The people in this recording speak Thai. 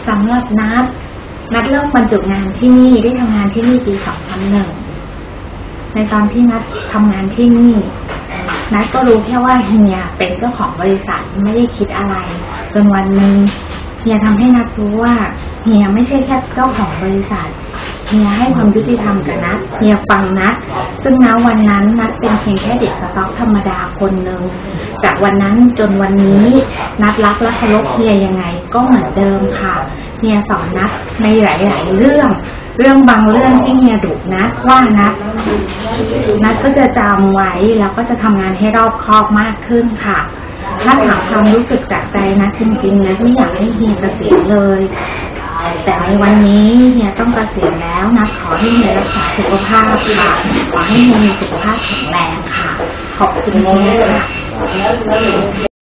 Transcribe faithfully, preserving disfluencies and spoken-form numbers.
สำหรับนัดนัดเริ่มบรรจุงานที่นี่ได้ทำงานที่นี่ปีสองพันหนึ่งในตอนที่นัดทำงานที่นี่นัดก็รู้แค่ว่าเฮียเป็นเจ้าของบริษัทไม่ได้คิดอะไรจนวันหนึ่งเฮียทำให้นัดรู้ว่าเฮียไม่ใช่แค่เจ้าของบริษัทเฮียให้ความยุติธรรมกับนัดเฮียฟังนัดซึ่งณวันนั้นนัดเป็นเพียงแค่เด็กสต็อกธรรมดาคนหนึ่งจากวันนั้นจนวันนี้นัดรักและเคารพเฮียยังไงก็เหมือนเดิมค่ะเฮียสอนนัดในหลายๆเรื่องเรื่องบางเรื่องที่เฮียดุนัดว่านัดนัดก็จะจำไว้แล้วก็จะทำงานให้รอบคอบมากขึ้นค่ะถ้าถามความรู้สึกจากใจนัดจริงๆนัดไม่อยากให้เฮียเกษียณเลยแต่ในวันนี้เฮียต้องเกษียณแล้วนัดขอให้เฮียรักษาสุขภาพค่ะขอให้เฮียมีสุขภาพแข็งแรงค่ะขอบคุณมากค่ะ